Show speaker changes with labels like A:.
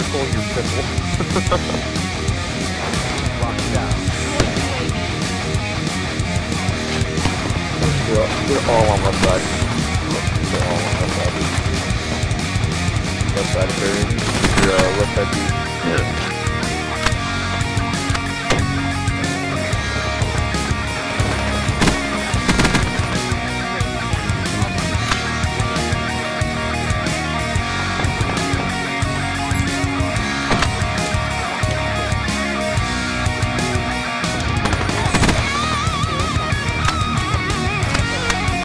A: critical, you're piffle.
B: Locked down.
A: They're all on left side. They're all on left side. Left side of your left side.